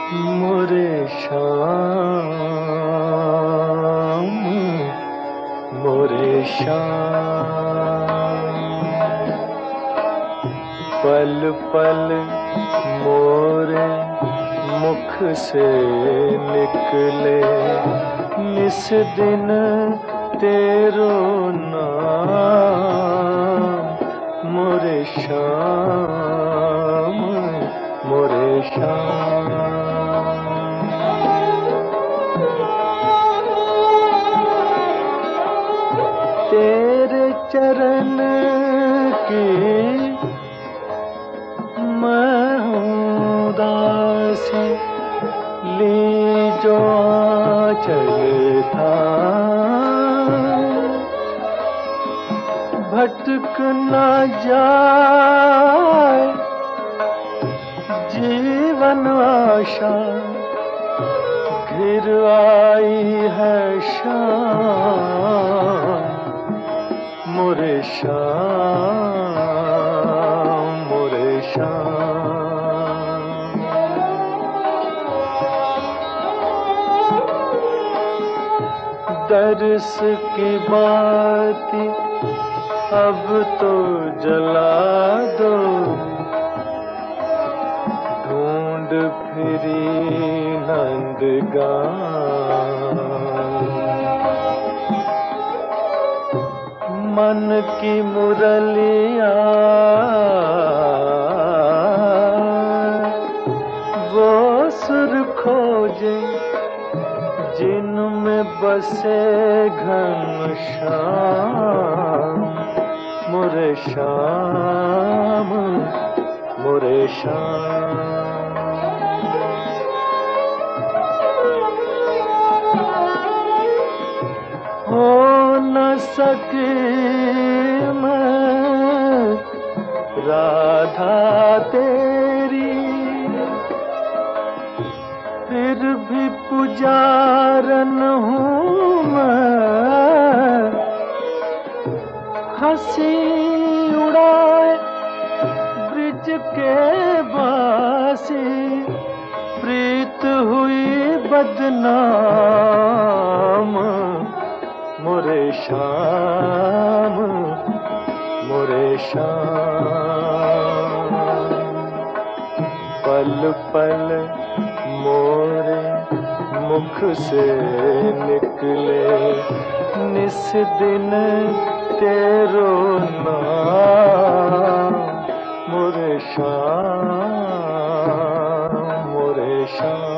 मोरे श्याम, मोरे श्याम। पल पल मोरे मुख से निकले, निस दिन तेरो नाम। मोरे श्याम, मोरे श्याम। तेरे चरण की मैं हूँ दासी, ली जो आंचल था। भटक न जाए जीवन आशा, घिर आई है शाम। मोरे श्याम, मोरे श्याम। दर्श की बाती अब तो जला दो, ढूंढ फिरी नंदगांव। मन की मुरलिया वो सुर खोजे, जिनमें बसे घनश्याम। मोरे श्याम, मोरे श्याम। हो न सके मैं राधा तेरी, फिर भी पुजारन हूँ मैं। हंसी उड़ाए ब्रिज के बासी, प्रीत हुई बदनाम। मोरे श्याम, मोरे श्याम। पल पल मोरे मुख से निकले, निस दिन तेरो नाम। मोरे श्याम, मोरे श्याम।